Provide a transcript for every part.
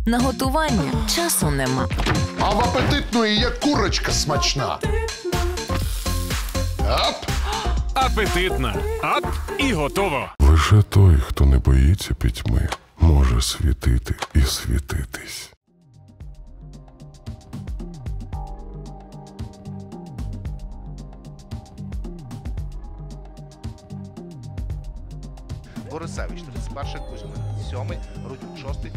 На готування часу нема. А в апетитної є курочка смачна. Ап! Апетитна. Ап і готово. Лише той, хто не боїться пітьми, може світити і світитись. Борисевич, 31-й, Кузьмин, 7-й, Рудюк, 6-й.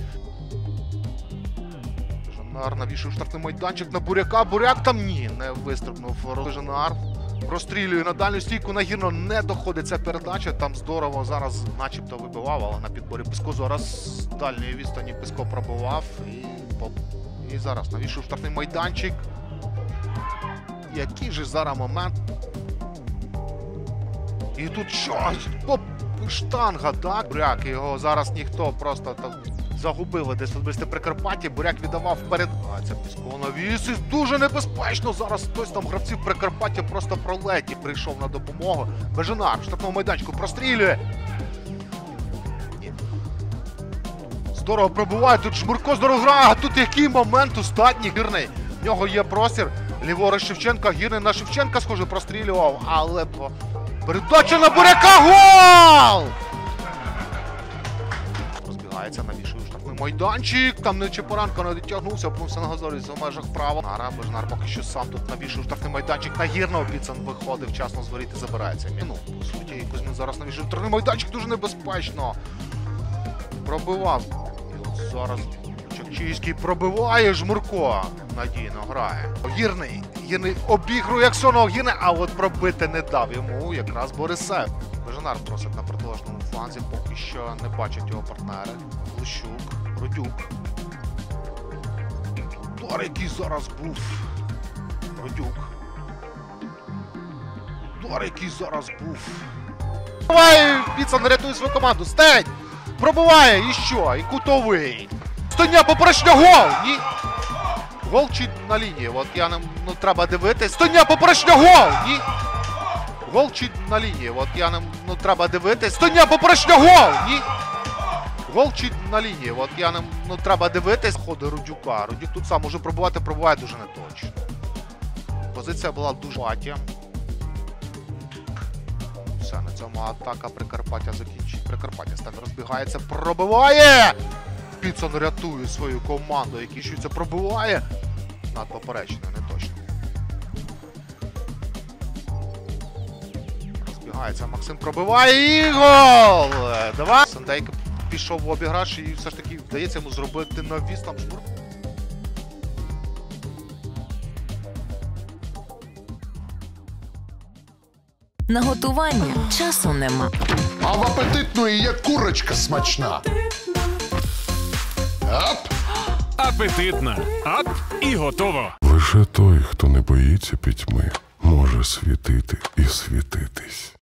Жанар навішив штрафний майданчик на Буряка. Буряк там ні, не вистрибнув. Жанар прострілює на дальню стійку, на Гірно не доходить ця передача. Там здорово зараз начебто вибивав, але на підборі Писко зараз з дальньої відстані Писко пробивав. І зараз навішив штрафний майданчик. Який же зараз момент. І тут щось. Штанга, так? Буряк, його зараз ніхто просто так загубили десь футболісти Прикарпаття. Буряк віддавав вперед. А це Писко навісив. Дуже небезпечно. Зараз хтось там гравців Прикарпаття просто пролеті. Прийшов на допомогу. Бежанар в штрафному майданчику прострілює. Здорово пробиває. Тут Жмурко здорово грає. Тут який момент остатній. Гірний. В нього є простір. Ліворуч Шевченка. Гірний на Шевченка схоже прострілював. Але передача на Буряка. Гол! Розбігається, навішує штрафний майданчик. Там Нечепоранко не дотягнувся, опнувся на газорі за межах права. Бежанар поки що сам тут навішує штрафний майданчик на Гірного. Піцан виходить, вчасно з воріт і забирається. Ну, по суті, Кузьмин зараз навішує штрафний майданчик. Дуже небезпечно. Пробивав. І от зараз Чакчийський пробиває. Жмурко надійно грає. Гірний обігрує Аксьонова. Гірний, а от пробити не дав йому якраз Борисев. Бежанар просить на протилежному фланзі, поки що не бачать його партнери. Лущук, Рудюк. Удар, який зараз був. Рудюк. Удар, який зараз був. Пробиває! Піцан рятує свою команду. Стень! Пробиває! І що? І кутовий. Стоня, поперечня, гол! Ні. Гол чи на лінії? От я не... Ну, треба дивитись. Стоня, поперечня, гол! Ні. Гол чи на лінії? От я не... Ну, треба дивитись. Стоня, поперечня, гол! Ні. Гол чи на лінії? От я не... Ну, треба дивитись. Ходи Рудюка. Рудюк тут сам може пробувати, пробиває дуже неточно. Позиція була дуже патія. Все, на цьому атака Прикарпаття закінчить. Прикарпаття стане розбігається, пробиває! Піцан рятує свою команду, який щось пробиває. Над поперечною, не точно. Розбігається, Максим пробиває і гол! Давай! Сандейко пішов в обіграш і все ж таки вдається йому зробити навіс там Жмурко. На готування часу нема. А в апетитної є курочка смачна. Ап! Апетитна. Ап і готово. Лише той, хто не боїться пітьми, може світити і світитись.